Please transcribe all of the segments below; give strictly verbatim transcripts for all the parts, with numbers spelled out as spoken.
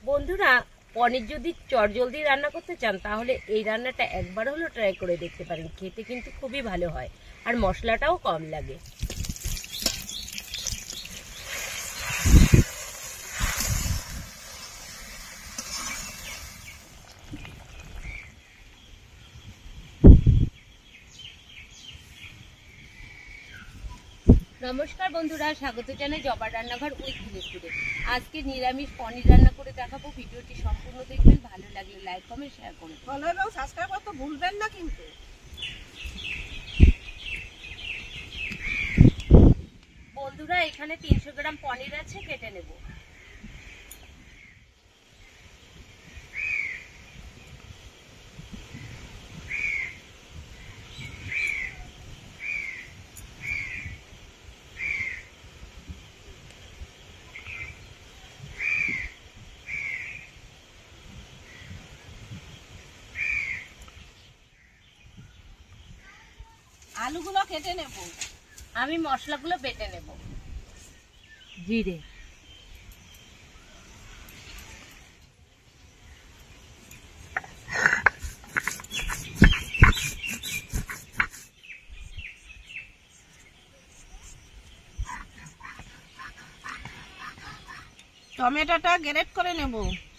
বন্ধুরা, পনির যদি চটজলদি রান্না করতে চান তাহলে এই রান্নাটা একবার হলো ট্রাই করে দেখতে পারেন। খেতে কিন্তু খুবই ভালো হয় আর মশলাটাও কম লাগে। নমস্কার বন্ধুরা, স্বাগত জানাই জবার রান্নাঘর উইথ ভিলেজপুরে। আজকে নিরামিষ পনির রান্না করে দেখাবো। ভিডিওটি সম্পূর্ণ দেখবেন, ভালো লাগলে লাইক কমেন্ট শেয়ার করুন, ফলো এবং সাবস্ক্রাইব করতে ভুলবেন না কিন্তু। বন্ধুরা, এখানে তিনশো গ্রাম পনির আছে, কেটে নেব। আলুগুলো কেটে নেব। আমি মশলাগুলো বেটে নেব। জিরে, টমেটোটা গ্রেট করে নেব।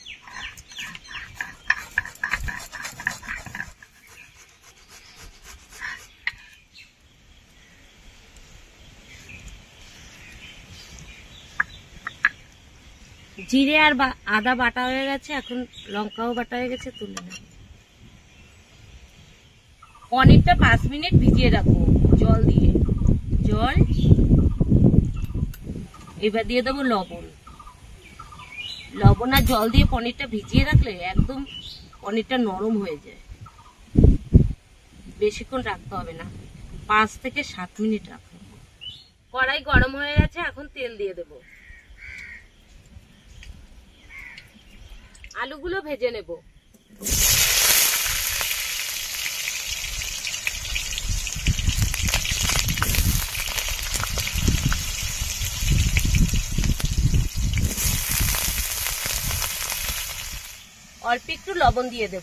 জিরে আর আদা বাটা হয়ে গেছে, এখন লঙ্কাও বাটা হয়ে গেছে, তুলে নেব। পনিরটা পাঁচ মিনিট ভিজিয়ে রাখবো জল দিয়ে। জল, এবার দিয়ে দেবো লবণ। লবণ আর জল দিয়ে পনিরটা ভিজিয়ে রাখলে একদম পনিরটা নরম হয়ে যায়। বেশিক্ষণ রাখতে হবে না, পাঁচ থেকে সাত মিনিট রাখবো। কড়াই গরম হয়ে গেছে, এখন তেল দিয়ে দেবো। আলুগুলো ভেজে নেব। অল্প একটু লবণ দিয়ে দেব,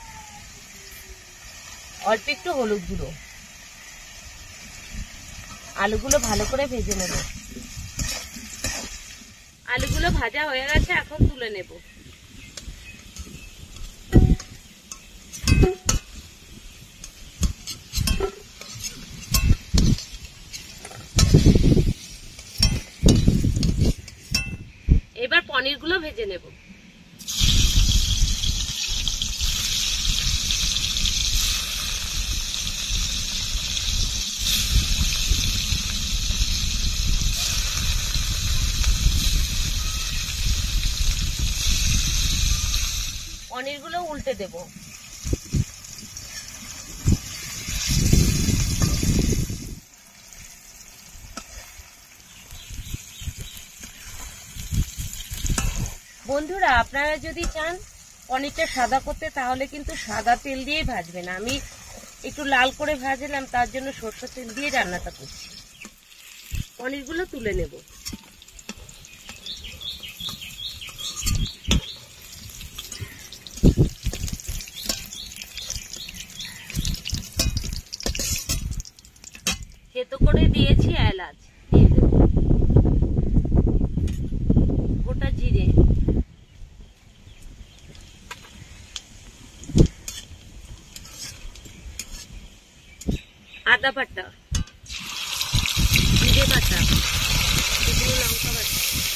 অল্প একটু হলুদ গুঁড়ো। আলুগুলো ভালো করে ভেজে নেব। আলুগুলো ভাজা হয়ে গেছে, এখন তুলে নেব। এবার পনিরগুলো ভেজে নেব। পনিরগুলো উল্টে দেব। বন্ধুরা, আপনারা যদি চান পনিরটা সাদা করতে তাহলে কিন্তু সাদা তেল দিয়েই ভাজবেন। আমি একটু লাল করে ভাজলাম, তার জন্য সরষের তেল দিয়ে রান্নাটা করছি। পনিরগুলো তুলে নেব। থেতো করে দিয়েছি এলাচ, দিয়ে দেব গোটা জিরে, আদা বাটা, জিরে বাটা, শুকনো লঙ্কা বাটা,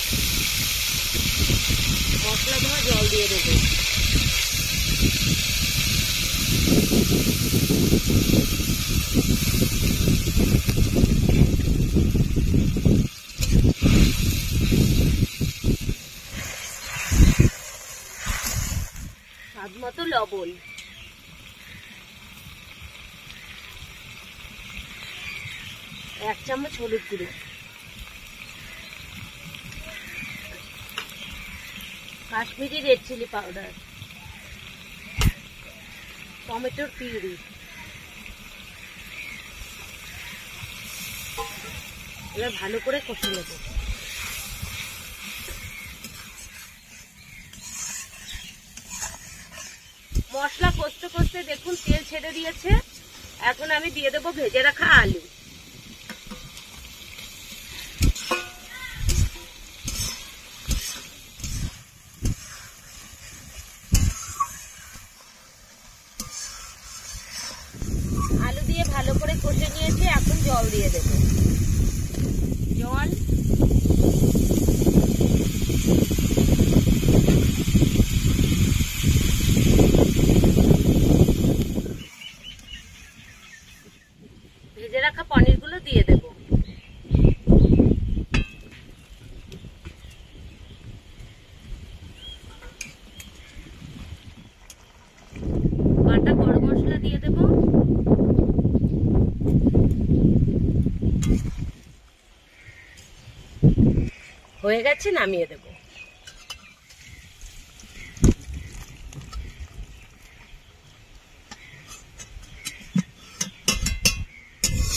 মশলা ধোয়া জল দিয়ে দেবো। স্বাদ মতো লবণ, এক চামচ হলুদ গুঁড়ো, কাশ্মীরি রেড চিলি পাউডার, টমেটোর পিউরি। এবার ভালো করে কষে নেব। কষতে কষতে দেখুন তেল ছেড়ে দিয়েছে। এখন আমি দিয়ে দেবো ভেজে রাখা আলু। আলু দিয়ে ভালো করে কষে নিয়েছি, এখন জল দিয়ে দেব। জল ভেজে রাখা পনিরগুলো দিয়ে দেব। বাটা গরম মশলা দিয়ে দেব। হয়ে গেছে, নামিয়ে দেব।